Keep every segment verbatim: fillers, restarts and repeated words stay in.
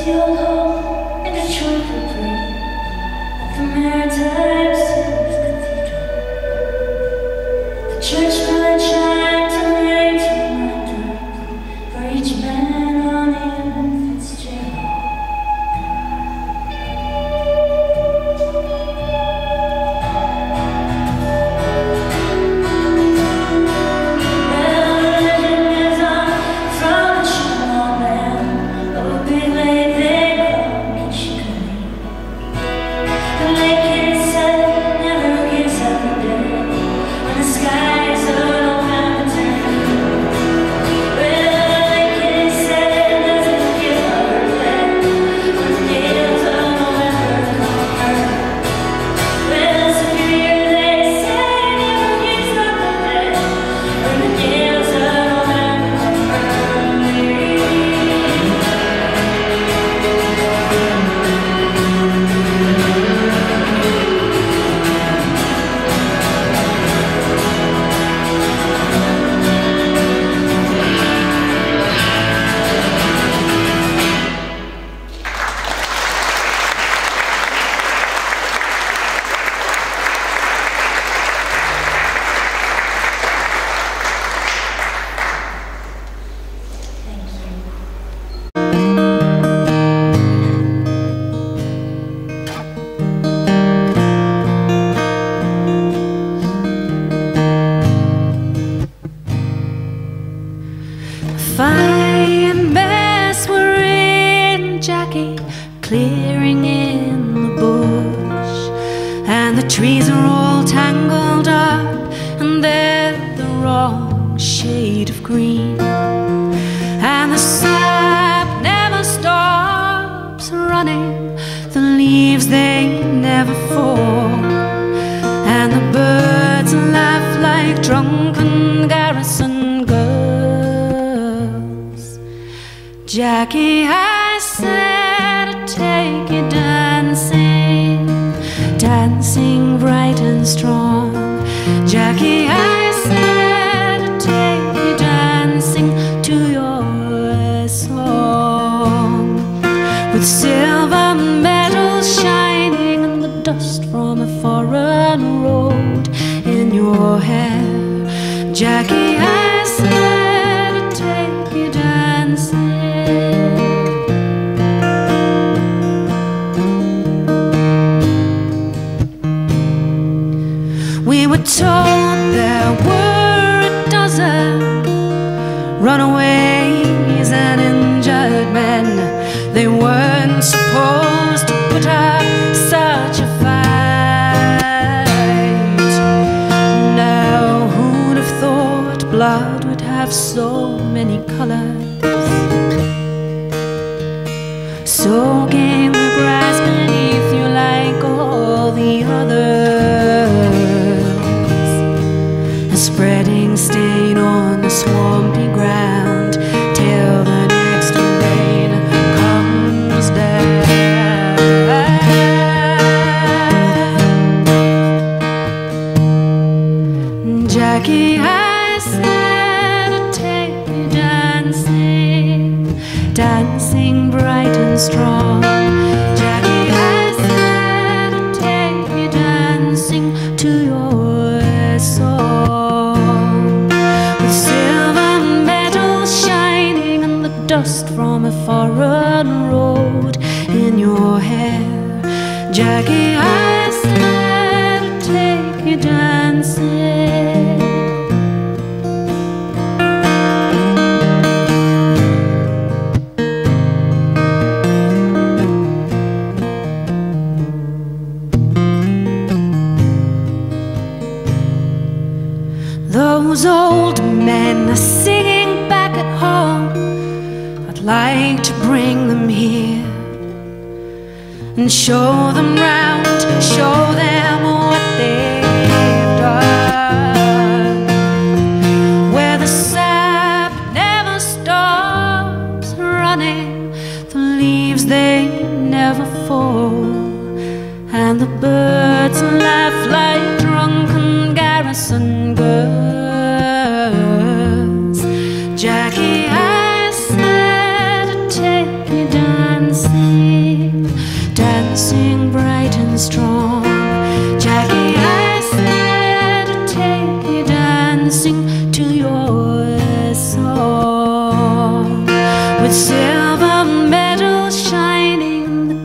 Fine mess we're in, Jackie, clearing in the bush, and the trees are all tangled up, and they're the wrong shade of green, and the sap never stops running, the leaves they never fall, and the birds laugh like drunken garrison girls. Jackie, I said I'd take you dancing, dancing bright and strong. Jackie, I said I'd take you dancing to your song, with silver medals shining and the dust from a foreign road in your hair. Jackie, I said I'd take you dancing. We were told there were a dozen runaways and injured men. They weren't supposed to put up such a fight. Now who'd have thought blood would have so many colors? So came the grass beneath you like all the others, a spreading stain on the swampy ground till the next rain comes down. Jackie, I said I'd take you dancing, dancing bright and strong. Jackie, I said I'd take you dancing to your song, with silver medals shining and the dust from a foreign road in your hair. Jackie, I said I'd take you dancing. Those old men are singing back at home. I'd like to bring them here and show them round, show them what they've done, where the sap never stops running, the leaves they never fall, and the birds laugh like drunken garrison girls. Jackie, I said I'd take you dancing.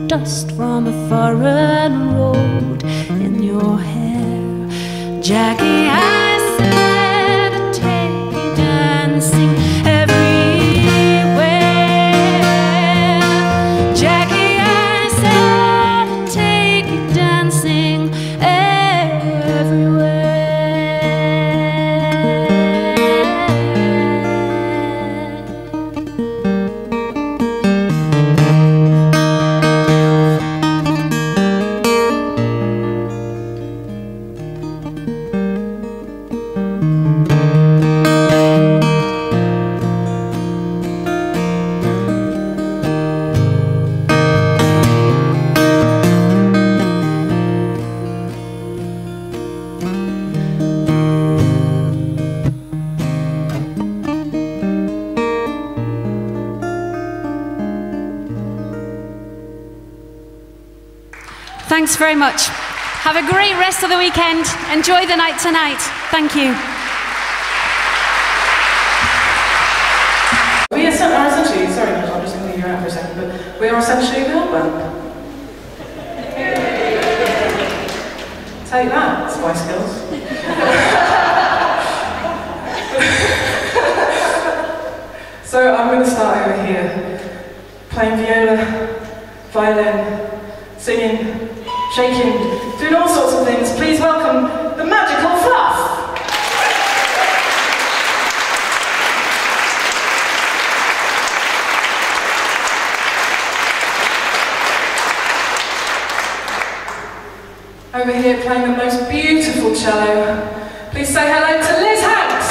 dust from a foreign road in your hair. Jackie, I said I'd take you dancing everywhere. Jackie, I said I'd take you dancing everywhere. Thanks very much. Have a great rest of the weekend. Enjoy the night tonight. Thank you. We are essentially, sorry, I'm just going to leave you out for a second, but we are essentially a girl band. Take that, Spice Girls. So I'm going to start over here, playing viola, violin, singing, shaking, doing all sorts of things. Please welcome the Magical Fluff! Over here playing the most beautiful cello. Please say hello to Liz Hanks!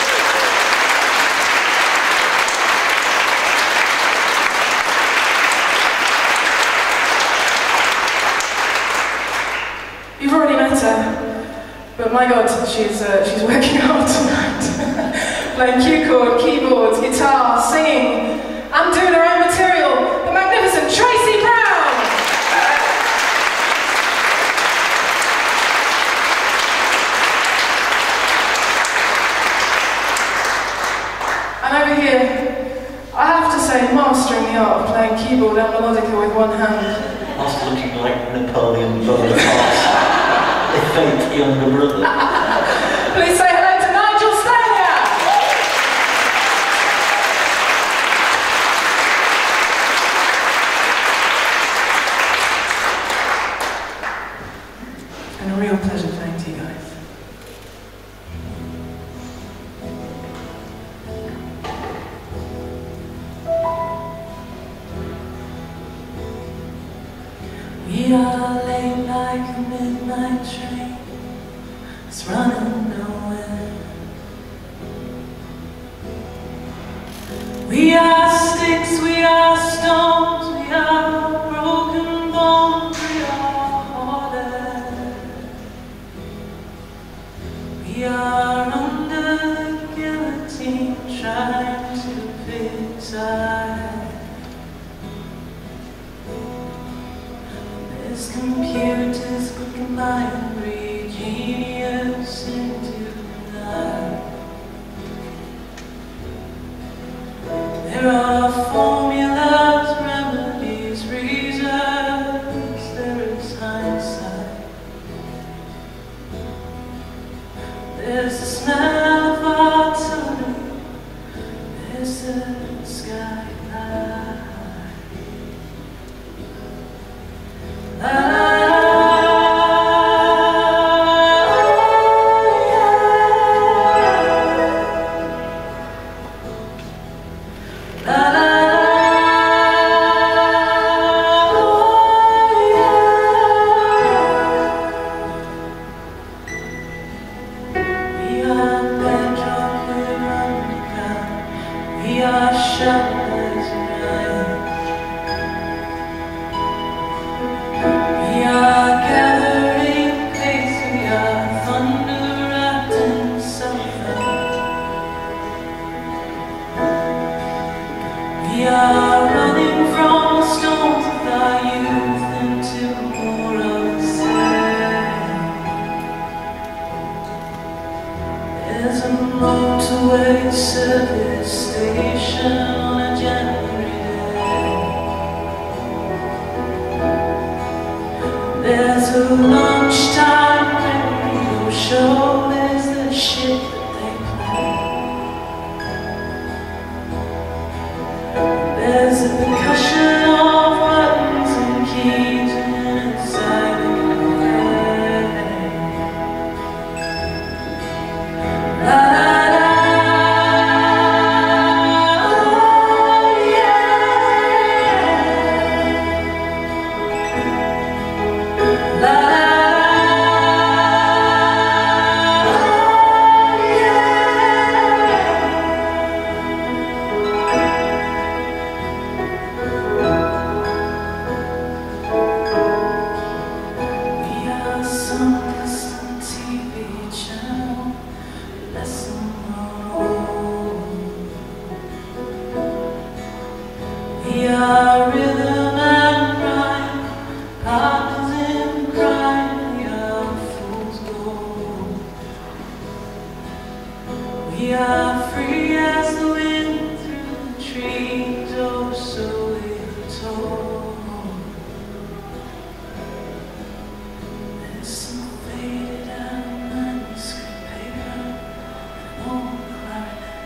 You've already met her, but my God, she's, uh, she's working hard tonight. Playing cue chord, keyboards, guitar, singing, and doing her own material, the magnificent Tracy Brown! And over here, I have to say, mastering the art of playing keyboard and melodica with one hand. That's looking like Napoleon Bonaparte. The fake younger brother. Please say hello to Nigel Stania! And a real pleasure playing to you guys. We are late like a midnight train, it's running nowhere. We are sticks, we are stones, we are broken bones, we are ordered. We are under the guillotine, trying to fix our There's computers clicking by and breed genius into the night. There are formulas, remedies, reasons, there is hindsight. There's the smell of artillery, there's the sky high. La, la, la, la. There's a lunchtime radio show, there's the shit that they play. There's a percussion of buttons and keys inside the cafe. La la la, oh yeah. La la. We are rhythm and rhyme, partners in crime, we are fool's gold. We are free as the wind through the trees, oh so we're told. There's some faded and manuscript paper and an old clarinet.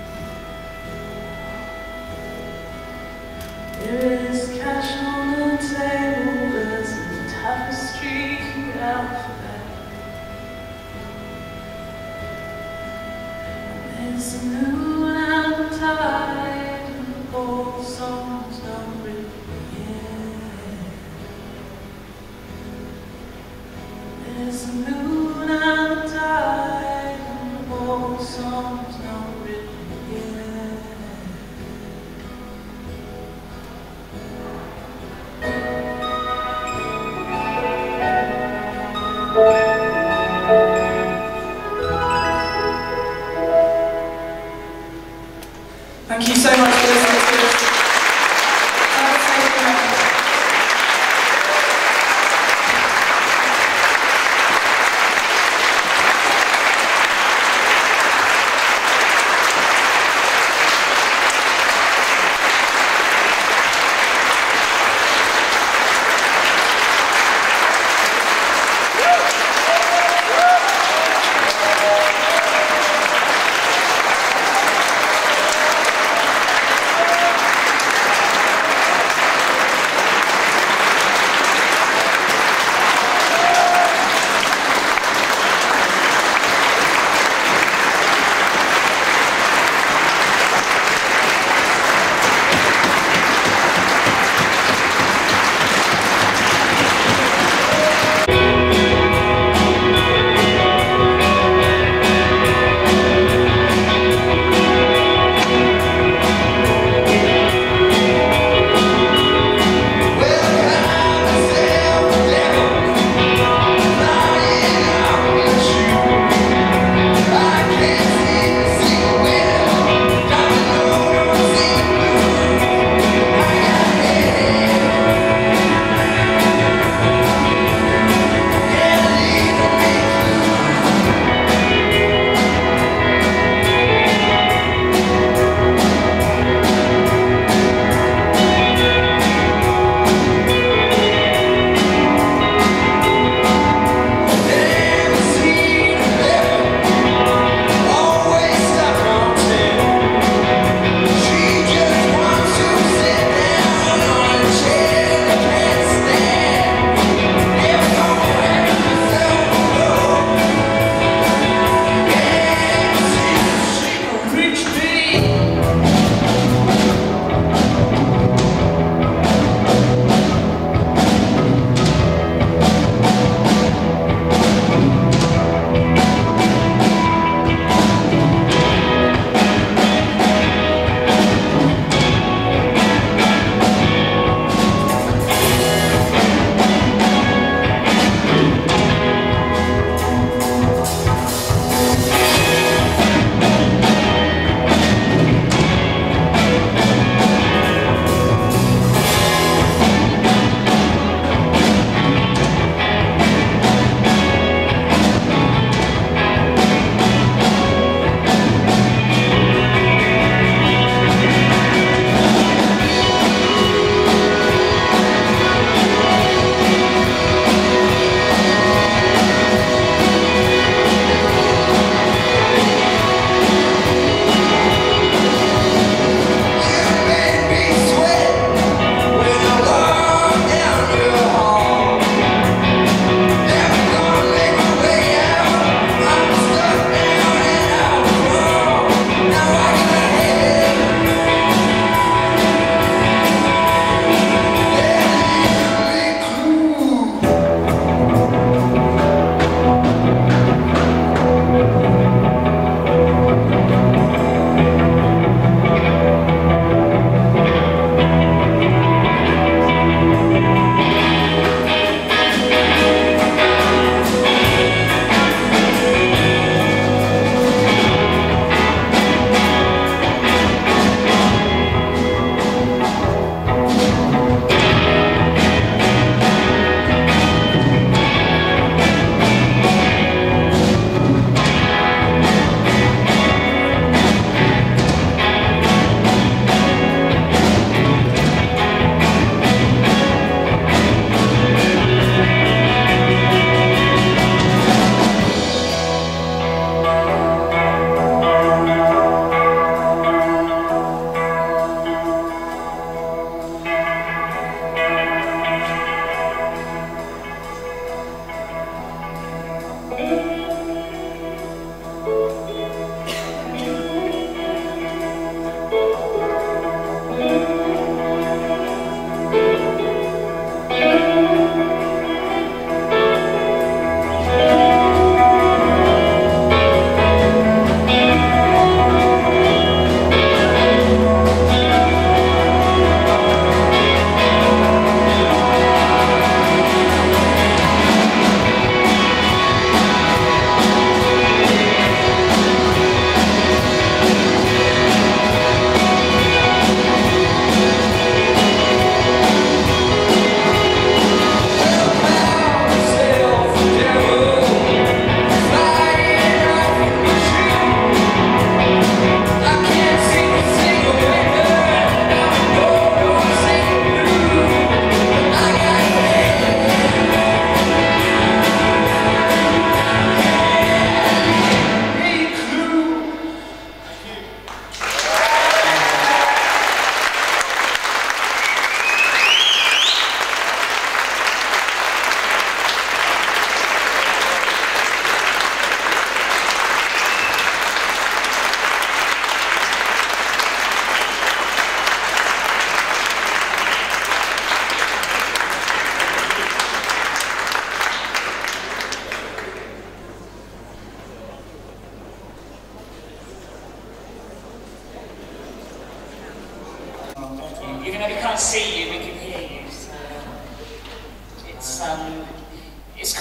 There is cash on the table, there's a tapestry alphabet. And there's a moon and tide, and old songs not written yet. There's a moon and tide, and old songs not written yet. Thank you so much for listening to this. Have a safe night.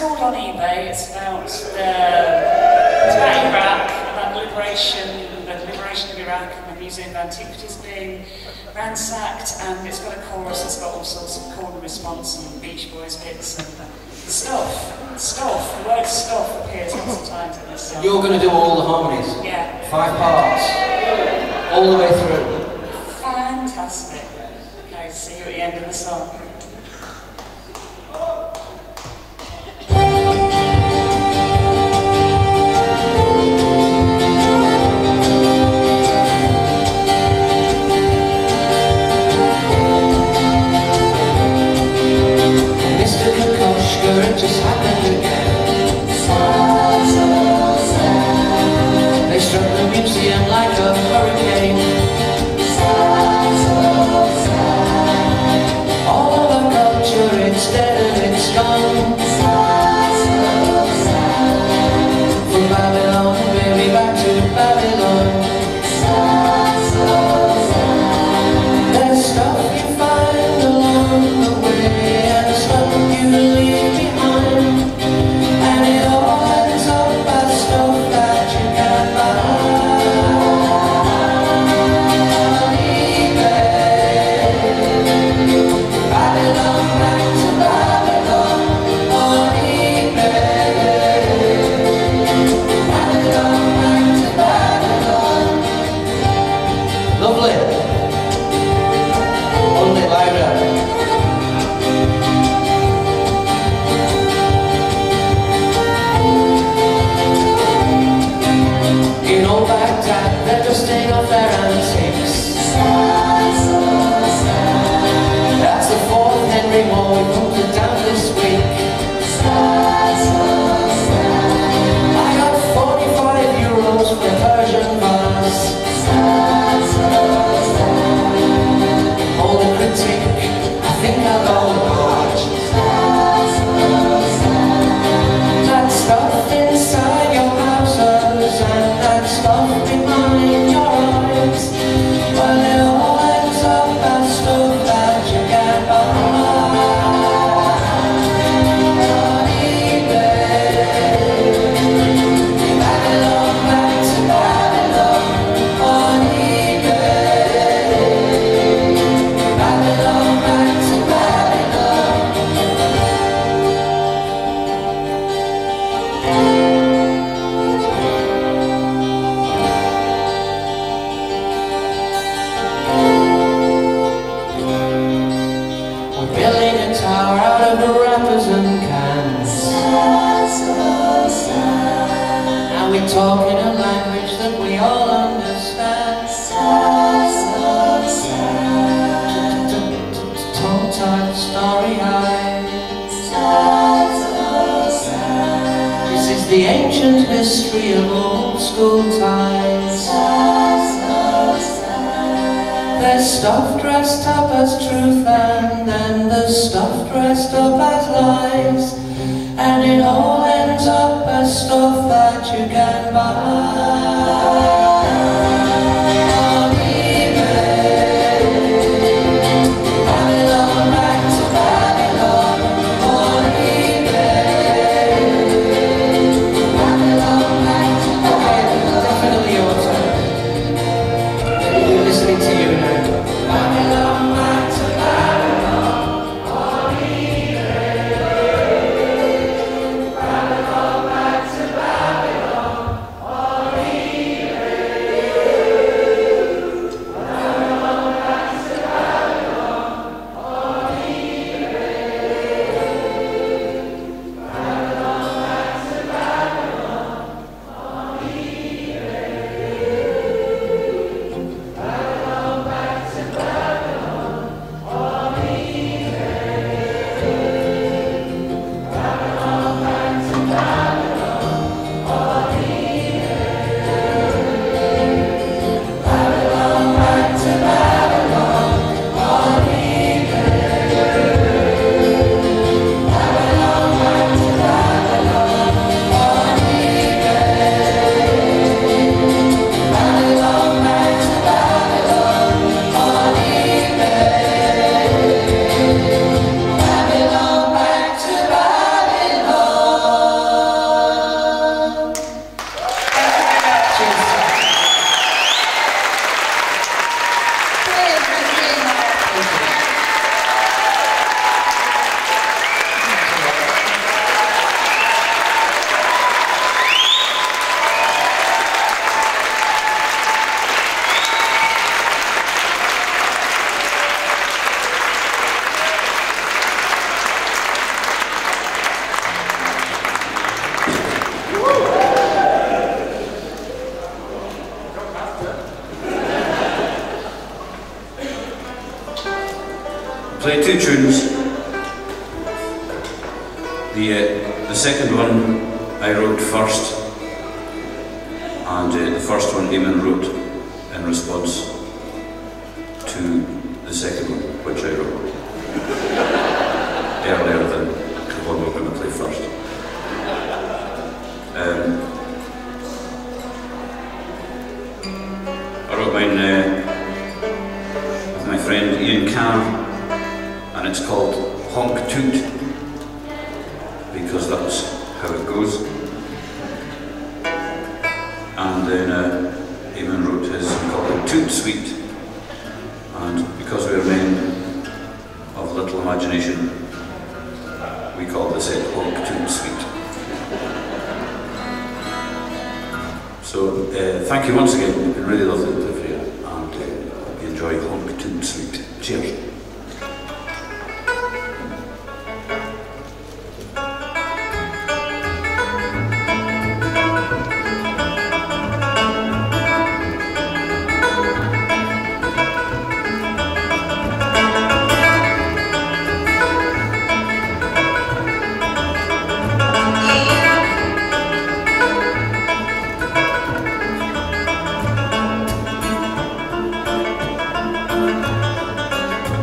called On eBay. It's about uh, it's about Iraq, about the liberation, the liberation of Iraq, and the Museum of Antiquities being ransacked. And it's got a chorus. It's got all sorts of call and response and Beach Boys bits and stuff. Stuff. The word stuff appears lots of times in this song. You're going to do all the harmonies. Yeah. Five parts, all the way through. Fantastic. Okay, see you at the end of the song. It just happened again. They struck the museum like a hurricane. All of our culture, it's dead and it's gone. From Babylon, baby, back to Babylon. There's stuff you find along the way and stuff you leave behind, and it all ends up as stuff that you can buy on eBay. Babylon, back to Babylon on eBay. Babylon, back to Babylon. Lovely. Hold it louder. In old Baghdad, they're dusting off their antiques. That's the fourth Henry War we put down this week. I got forty-five euros for a Persian vase. Hold the critique, I think I'll go large. That stuff inside your houses and that stuff behind your eyes, well, it all ends up as stuff that you can buy on eBay. Babylon, back to Babylon on eBay. Babylon, back to Babylon. We're building a tower out of wrappers and cans. Now we talk in a language that we all understand. Tongue-tied, starry-eyed. This is the ancient history of old school ties. There's stuff dressed up as truth and then there's stuff dressed up as lies, and it all ends up as stuff that you can buy on eBay. Babylon, back to Babylon on eBay. Babylon, back to Babylon. Definitely your turn. We're listening to you now. Babylon, back to Babylon on eBay. Babylon, back to Babylon on eBay. two tunes. The, uh, the second one I wrote first, and uh, the first one Eamon wrote in response to the second one, which I wrote earlier than the one we're going to play first. Um, I wrote mine uh, with my friend Ian Carr, and it's called Honk Toot, because that's how it goes. And then uh, Eamon wrote his and called it Toot Sweet, and because we are men of little imagination, we call this it Honk Toot Sweet. So uh, thank you once again, it's been really lovely to live here, and uh, hope you enjoy Honk Toot Sweet. Cheers. Thank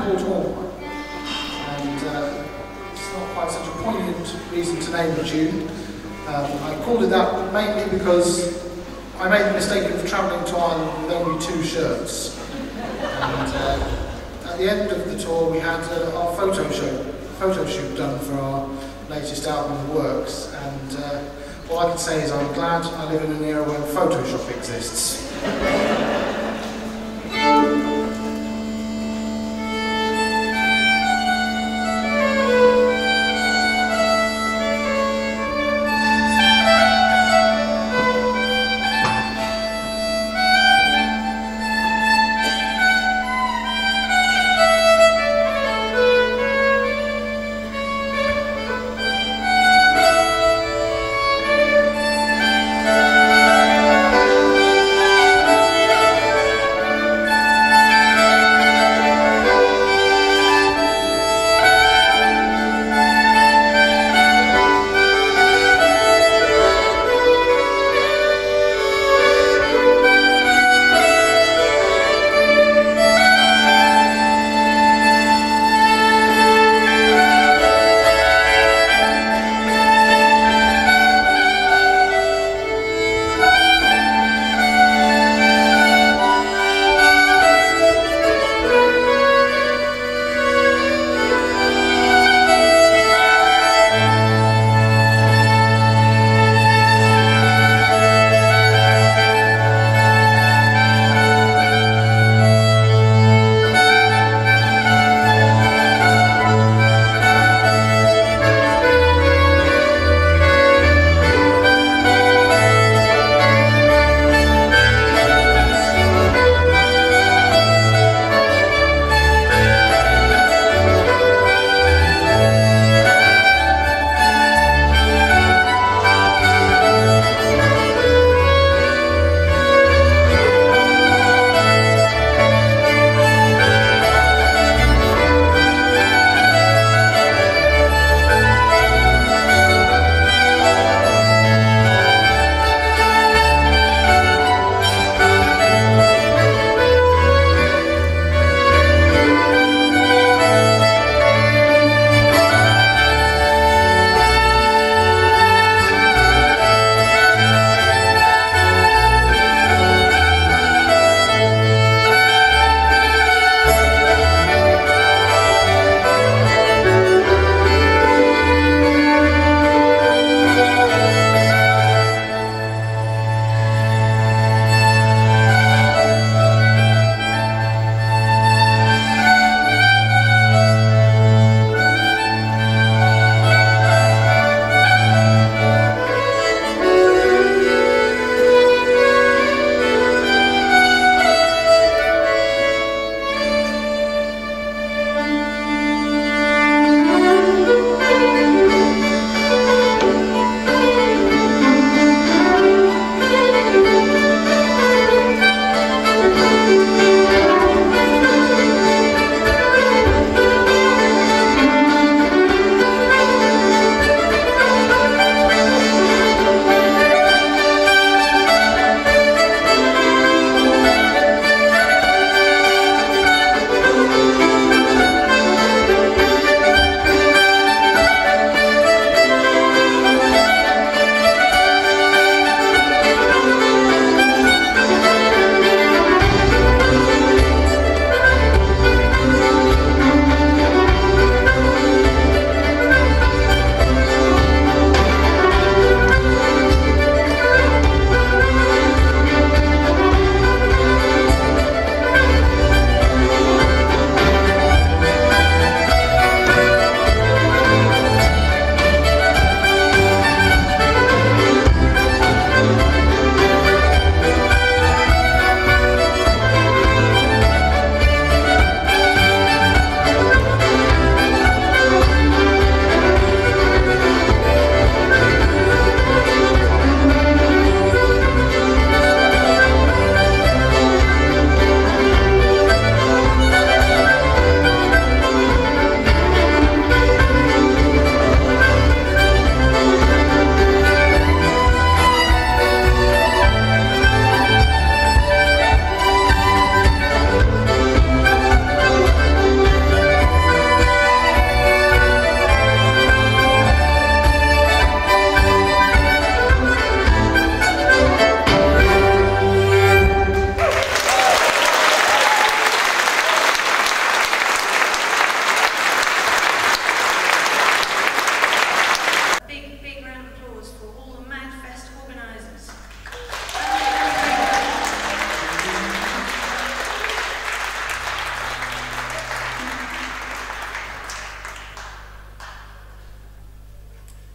Port Hall. And uh, it's not quite such a poignant reason to name the tune. Um, I called it that mainly because I made the mistake of travelling to Ireland with only two shirts. And uh, at the end of the tour we had uh, our photo show, photo shoot done for our latest album, The Works. And uh, all I can say is I'm glad I live in an era when Photoshop exists. Thank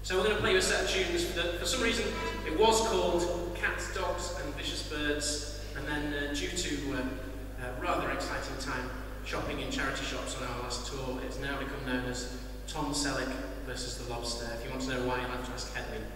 So we're going to play you a set of tunes that, for some reason, it was called Cats, Dogs and Vicious Birds, and then uh, due to uh, uh, rather exciting time shopping in charity shops on our last tour, it's now become known as Tom Selleck versus the Lobster. If you want to know why, you'll have to ask Hedley.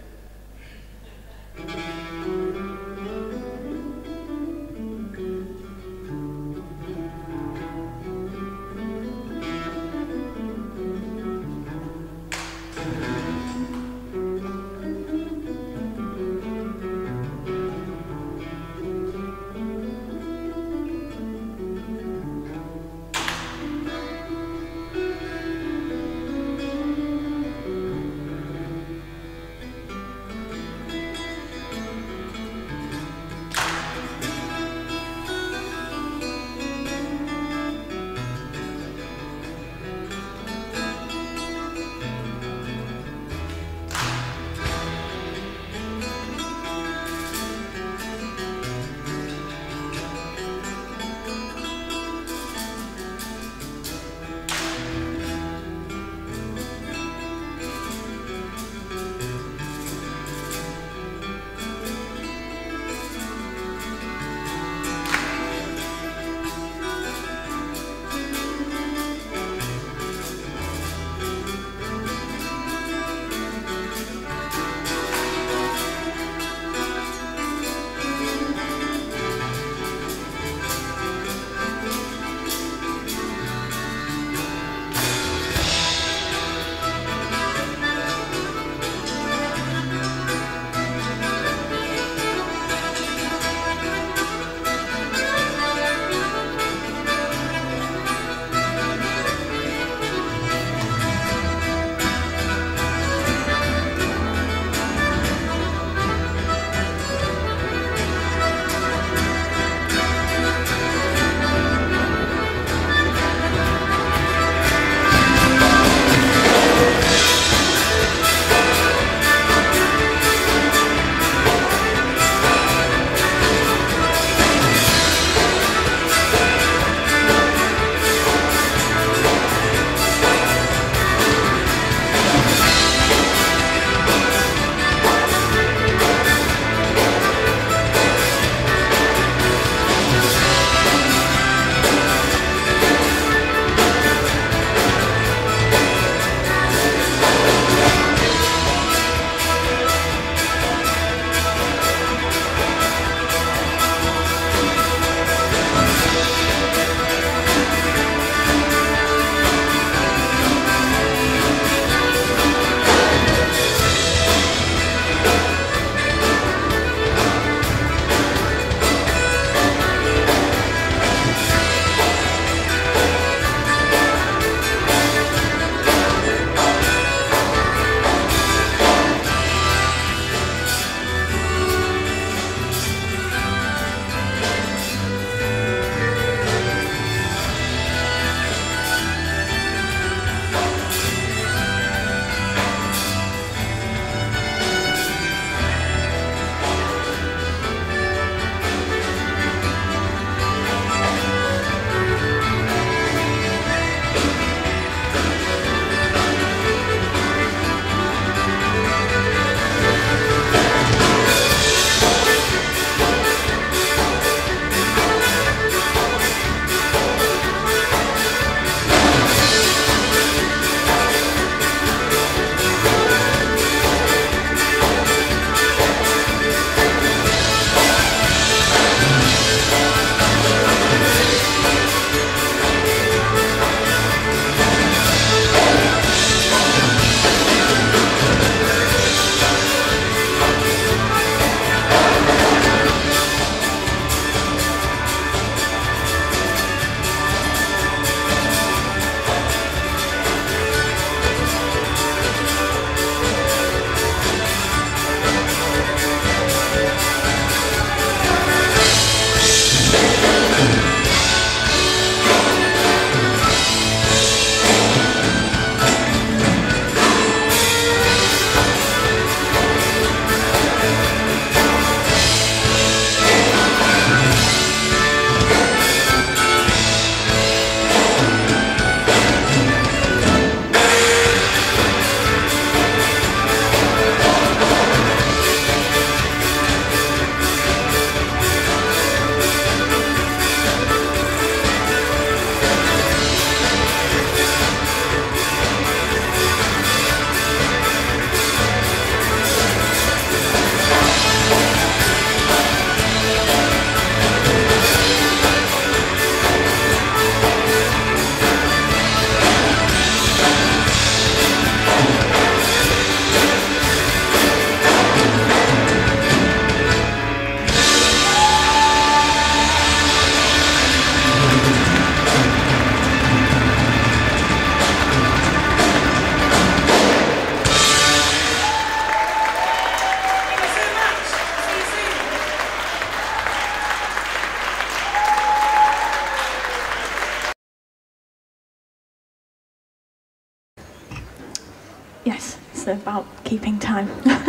It's about keeping time.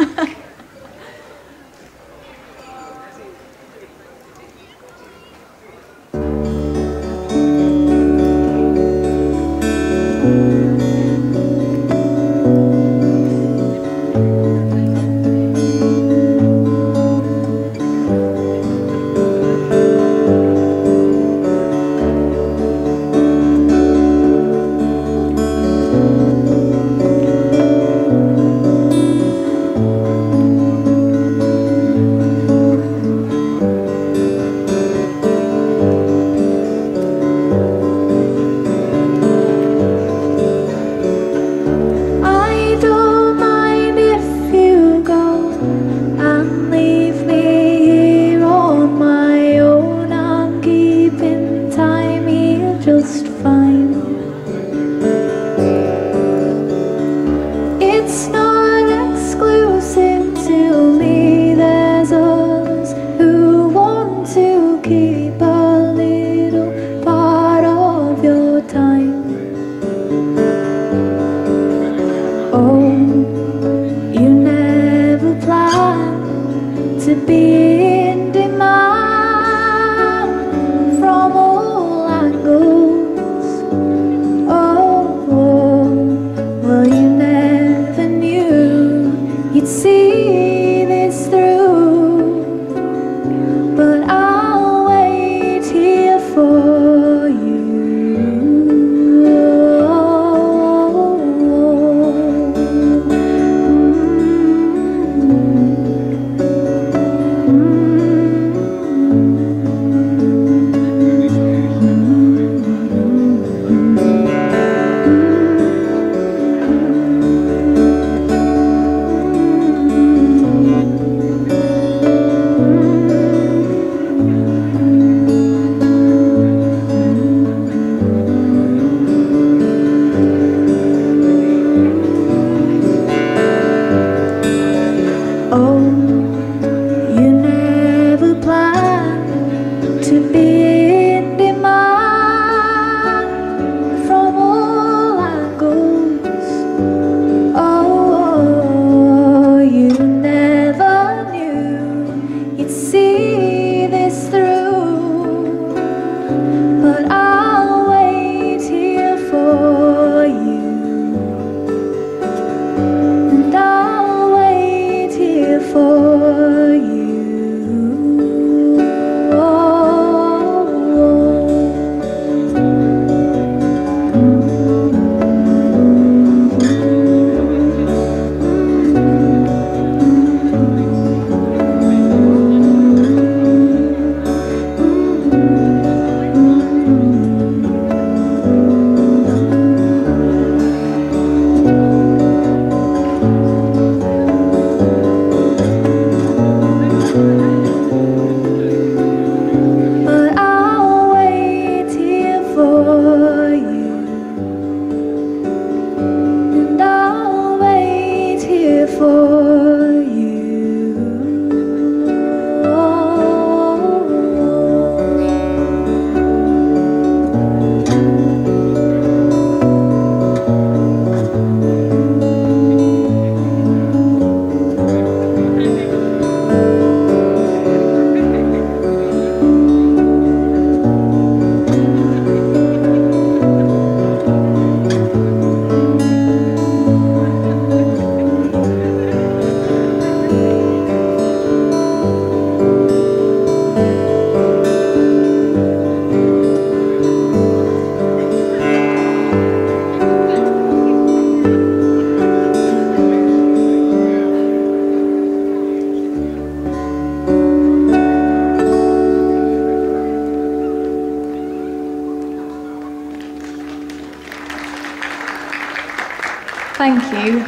Thank you.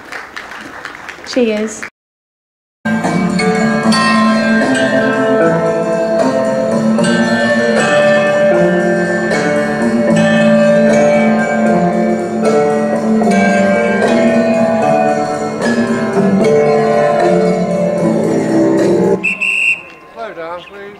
Cheers. Slow down, please.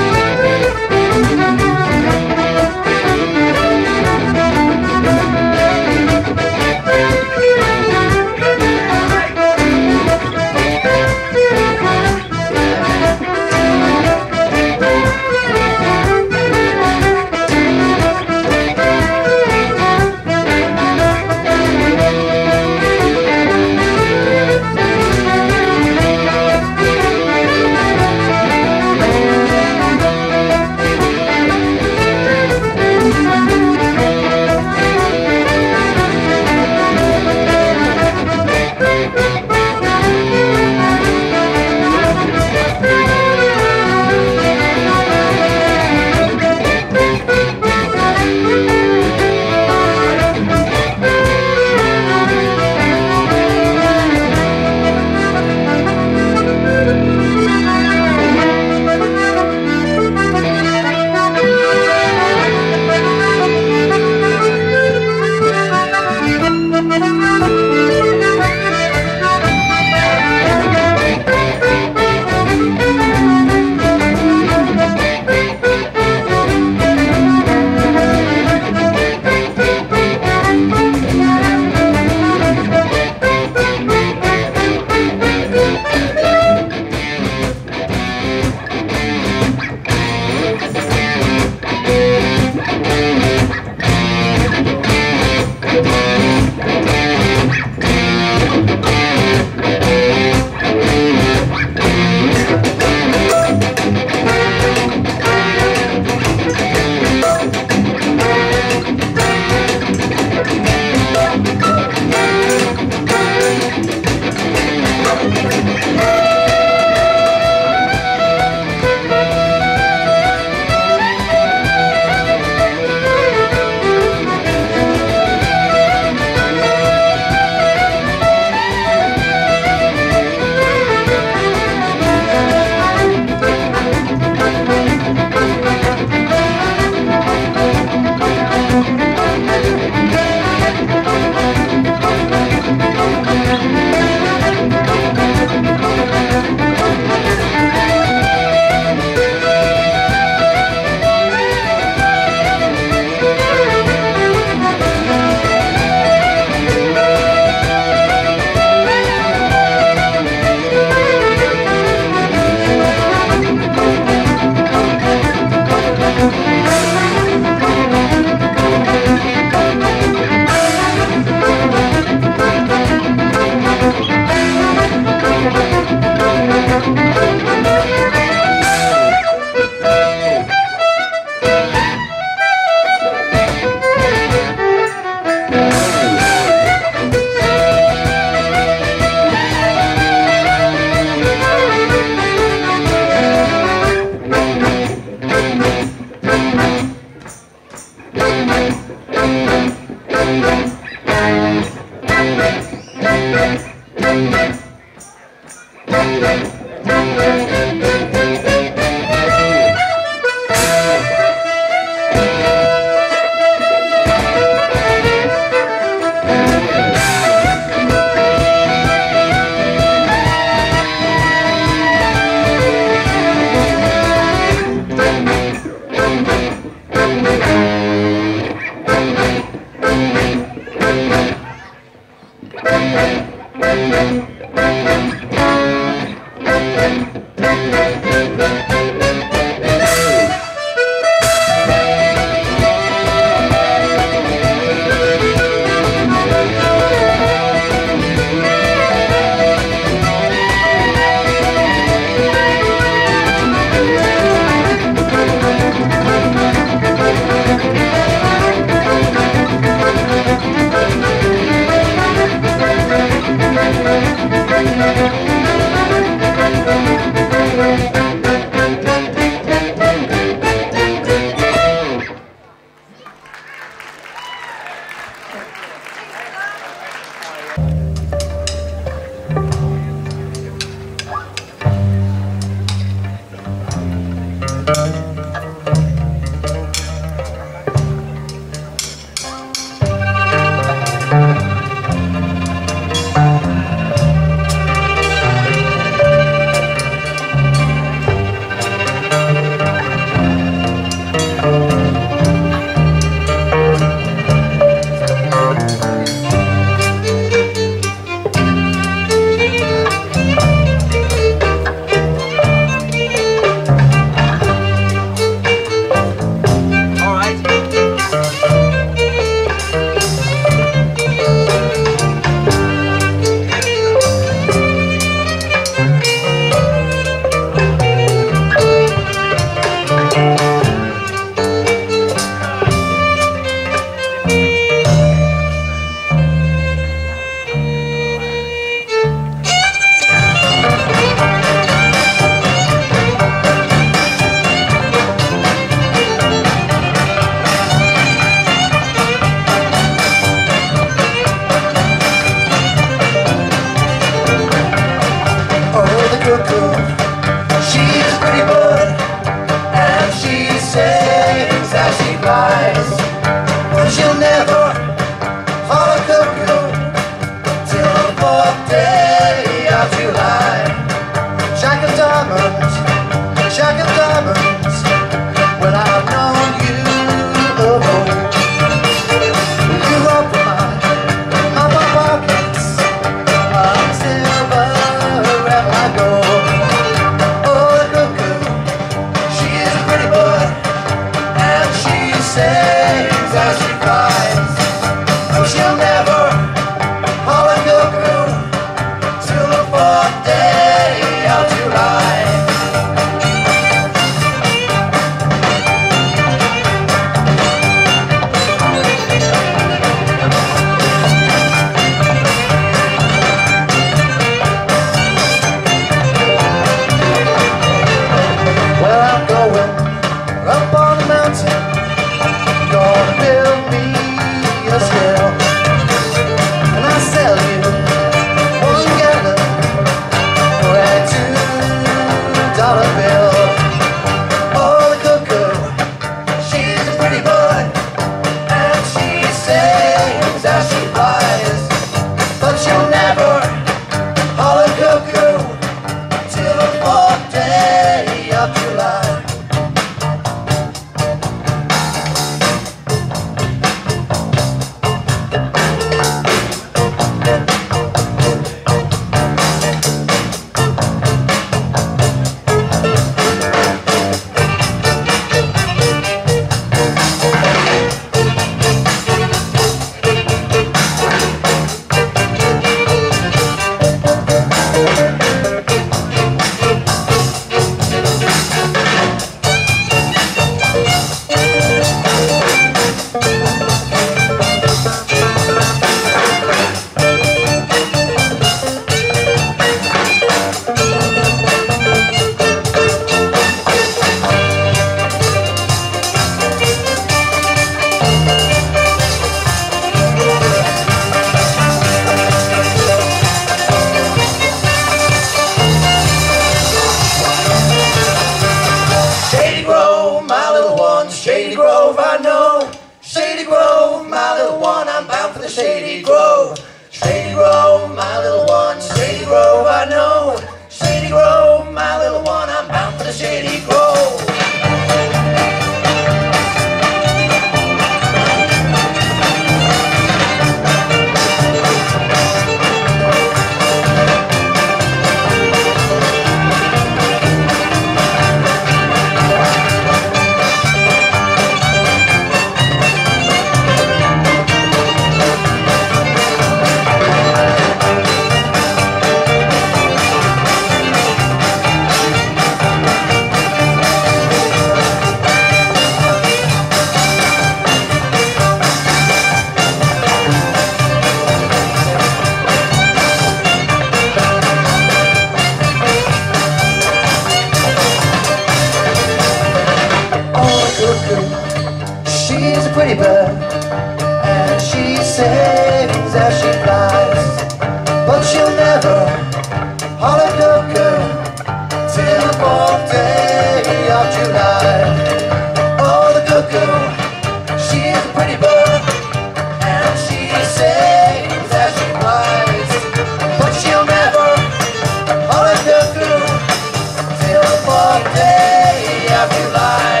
She's a pretty bird, and she sings as she flies, but she'll never holler cuckoo till the fourth day of July. Oh, the cuckoo, she's a pretty bird, and she sings as she flies, but she'll never holler cuckoo till the fourth day of July.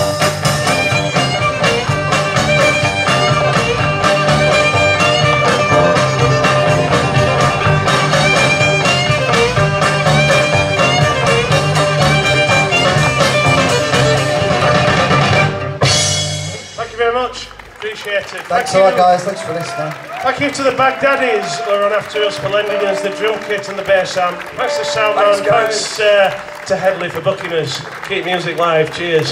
Appreciate it. Thanks Thank a lot, you. guys. Thanks for listening. Thank you to the Baghdadis who are on after us for lending us the drum kit and the bass amp. Thanks to Soundman. Thanks, Thanks uh, to Headley for booking us. Keep music live. Cheers.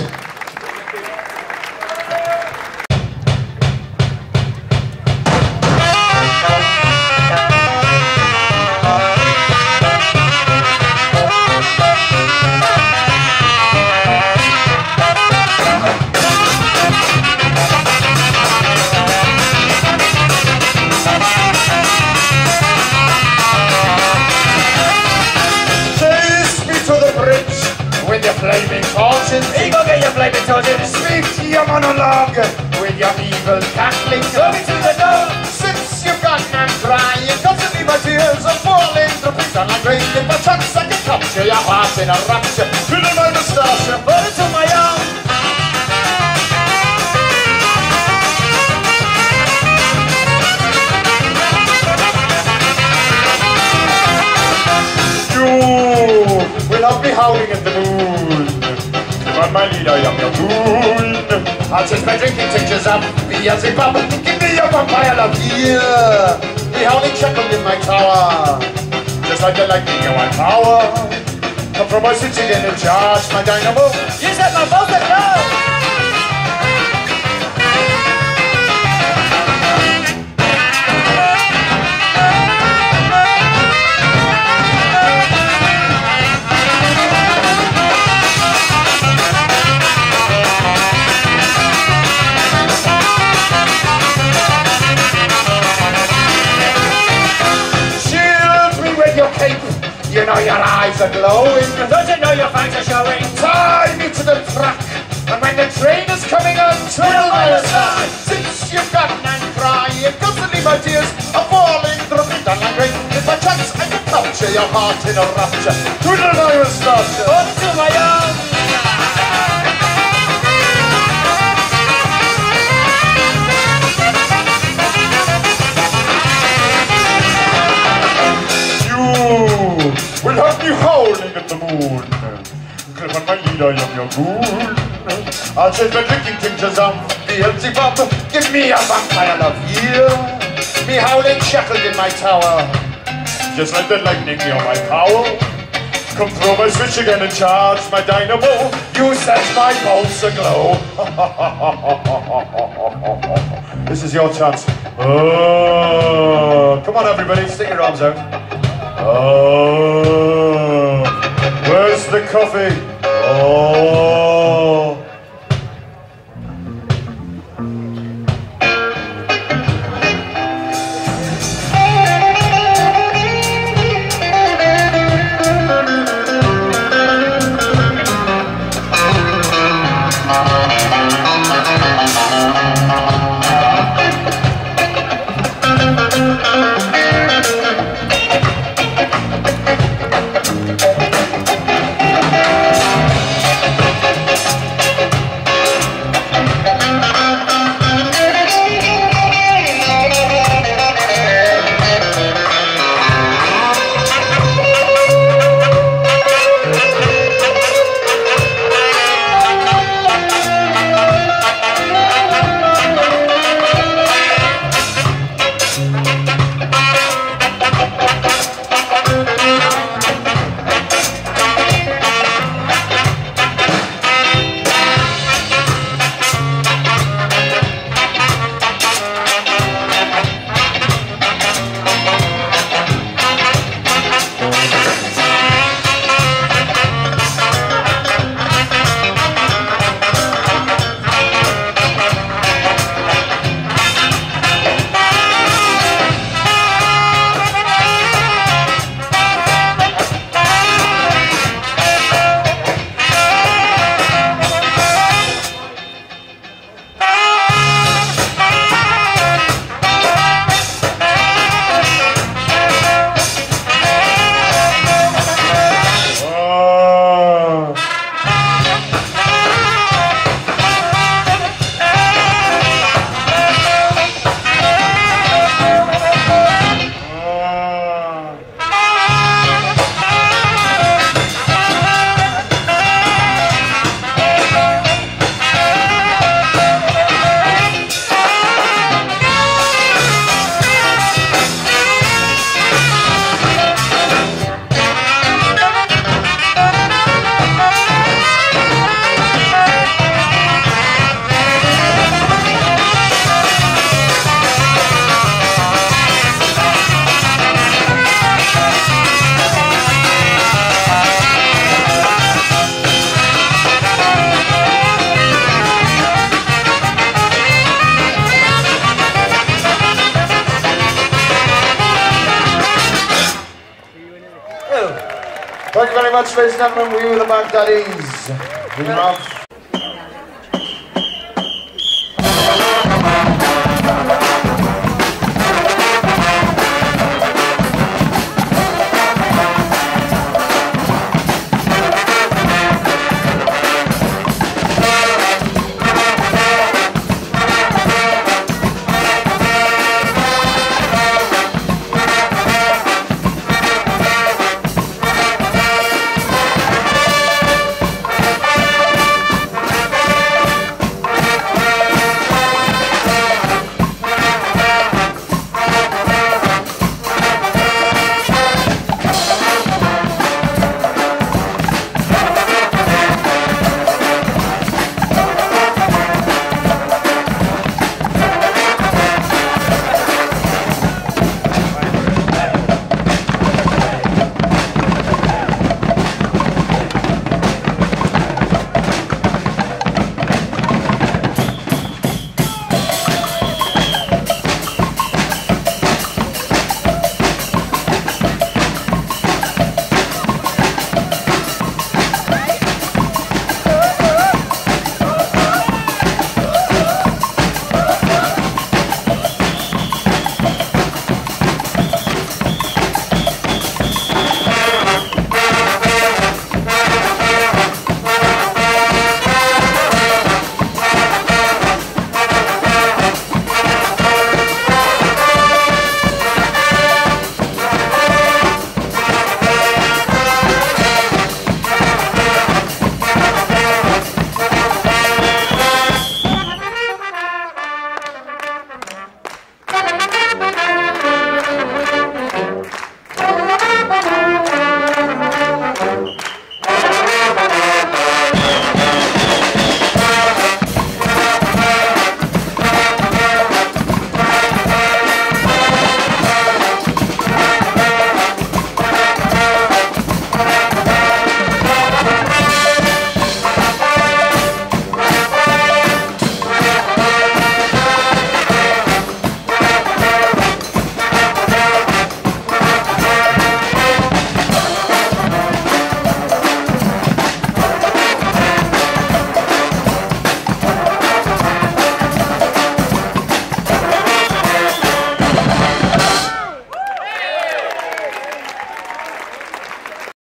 Flaming torches, he go get your flaming torches. Speak to your monologue with your evil Catholic. Go me to the door. Since you've got and cry, you've got to leave my tears are falling through pits on my grave. If a chance I can capture your heart in a rapture, fill my moustache and put it to my arm. You will not be howling at the moon. Come on, my lead, I am your moon. I'll just by drinking tinctures up, Beelzebub. Give me your vampire love here. Be howling chuckled in my tower, just like the lightning you want power. Come from my sitting in and charge my dynamo. You set my boss at go. You know your eyes are glowing. Don't you know your fangs are showing? Tie me to the track, and when the train is coming on, turn by the side. Since you've gotten and cry, you've got to leave my tears are falling through the down and rain. If by chance I can capture your heart in a rapture, twiddle my moustache up to my arm. Will have me howling at the moon. Clip on my lead, I am your goon. I'll change my drinking tinctures on Beelzebub. Give me a vampire love here. Me howling shackled in my tower, just like the lightning near my power. Come throw my switch again and charge my dynamo. You set my pulse aglow. This is your chance. Oh, come on everybody, stick your arms out. Oh, where's the coffee? Oh. Thank you very much, ladies and gentlemen. We were the Baghdadis. We love